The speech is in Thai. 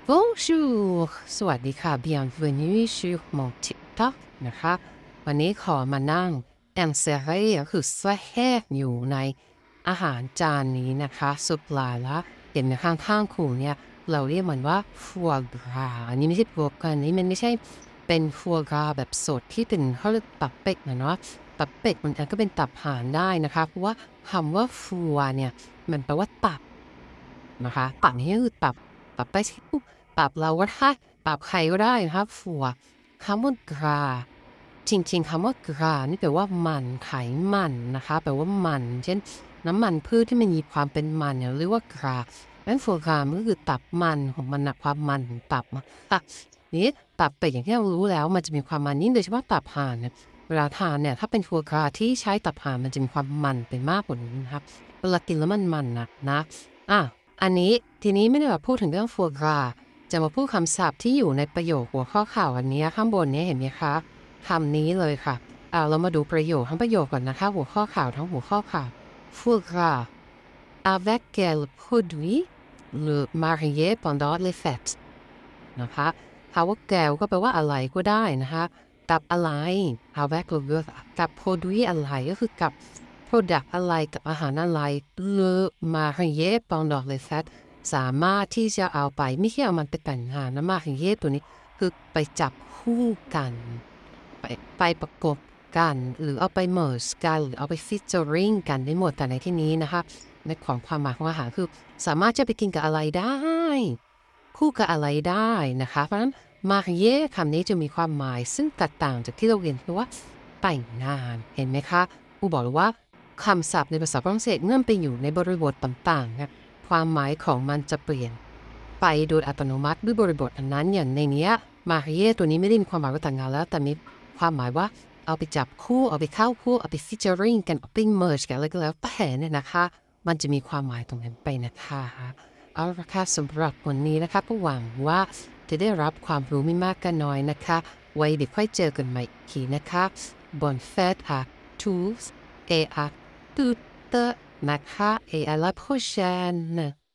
Bonjour สวัสดีค่ะ Bienvenue sur mon TikTok นะคะวันนี้ขอมานั่งinsérer ก็คือแทรกอยู่ในอาหารจานนี้นะคะซุปปลาละเห็นไหมข้างๆคุณเนี่ยเราเรียกมันว่า foie gras อันนี้ไม่ใช่ foie gras อันนี้มันไม่ใช่เป็น foie gras แบบสดที่เป็นเขาเรียกตับเป็ดนะเนาะตับเป็ดมันก็เป็นตับห่านได้นะคะเพราะว่าคำว่า foie เนี่ยมันแปลว่าตับนะคะตับนี่ก็คือตับไปที่ปุ๊บ ปรับเราก็ได้ปรับใครก็ได้นะครับฝัวคำว่ากราจริงๆคำว่ากรานี่แปลว่ามันไขมันนะคะแปลว่ามันเช่นน้ำมันพืชที่มันมีความเป็นมันเนี่ยเรียกว่ากรานั้นฟัวกรามันก็คือตับมันของมันนะความมันของตับค่ะนี้ตับเป็ดอย่างที่เรารู้แล้วมันจะมีความมันยิ่งโดยเฉพาะตับห่านเนี่ยเวลาทานเนี่ยถ้าเป็นฟัวกราที่ใช้ตับห่านมันจะมีความมันเป็นมากกว่านี้นะครับเวลากินแล้วมันนะอันนี้ทีนี้ไม่ได้แบบพูดถึงเรื่องฟัวกราจะมาพูดคำศัพท์ที่อยู่ในประโยคหัวข้อข่าวอันนี้ข้างบนนี้เห็นไหมคะคำนี้เลยค่ะเรามาดูประโยคทั้งประโยคก่อนนะคะหัวข้อข่าวทั้งหัวข้อข่าว foie gras avec quel produit le marié pendant les fêtes นะคะคำว่าแกวก็แปลว่าอะไรก็ได้นะคะกับอะไร avec กับ produit อะไรก็คือกับ product อะไรกับอาหารอะไร le marié pendant les fêtes สามารถที่จะเอาไปไม่ใช่เอามันไปแต่งงานนะมาเยตัวนี้คือไปจับคู่กันไปประกบกันหรือเอาไปเมิร์สกันหรือเอาไปฟิชเจอริงกันได้หมดแต่ในที่นี้นะคะในของความหมายของอาหารคือสามารถจะไปกินกับอะไรได้คู่กับอะไรได้นะคะเพราะฉะนั้นมาเยคำนี้จะมีความหมายซึ่งแตกต่างจากที่เราเรียนคือว่าแต่งงานเห็นไหมคะครูบอกเลยว่าคำศัพท์ในภาษาฝรั่งเศสเมื่อไปอยู่ในบริบทต่างๆนะความหมายของมันจะเปลี่ยนไปโดยอัตโนมัติด้วยบริบทอันนั้นอย่างในนี้มาเยตัวนี้ไม่ได้มีความหมายว่าแต่งงานแล้วแต่มีความหมายว่าเอาไปจับคู่เอาไปเข้าคู่เอาไปฟิชเจอริงกันเอาไปเมิร์จกันอะไรก็แล้วแต่เนี่ยนะคะมันจะมีความหมายตรงนั้นไปนะคะเอาละค่ะสำหรับวันนี้นะคะก็หวังว่าจะได้รับความรู้ไม่มากก็น้อยนะคะไว้เดี๋ยวค่อยเจอกันใหม่อีกทีนะคะ Bonne fête à tous et à toutes นะคะet à la prochaine